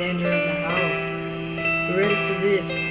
Alexander in the house. You ready for this?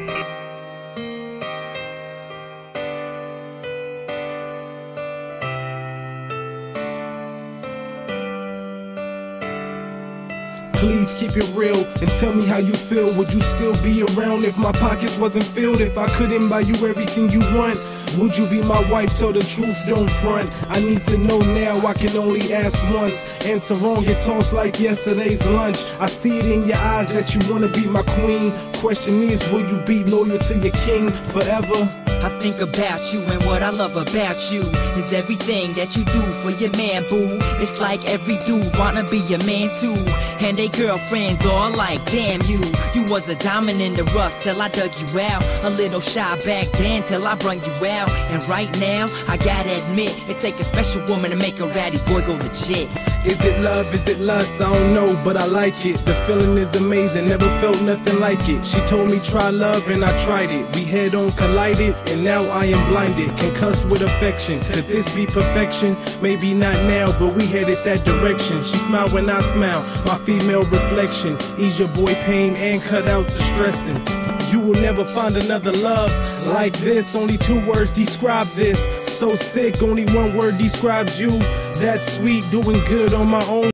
Please keep it real and tell me how you feel. Would you still be around if my pockets wasn't filled? If I couldn't buy you everything you want, would you be my wife? Tell the truth, don't front. I need to know now, I can only ask once. Answer wrong, get tossed like yesterday's lunch. I see it in your eyes that you wanna be my queen. Question is, will you be loyal to your king forever? I think about you, and what I love about you is everything that you do for your man, boo. It's like every dude wanna be your man too, and they girlfriends all like, damn you. You was a diamond in the rough till I dug you out. A little shy back then till I brung you out. And right now, I gotta admit, it take a special woman to make a ratty boy go legit. Is it love, is it lust? I don't know, but I like it. The feeling is amazing, never felt nothing like it. She told me try love and I tried it. We head on collided and now I am blinded. Can cuss with affection, could this be perfection? Maybe not now, but we headed that direction. She smiled when I smile, my female reflection. Ease your boy pain and cut out the stressing. You will never find another love like this. Only 2 words describe this. So sick, only 1 word describes you. That's sweet, doing good on my own.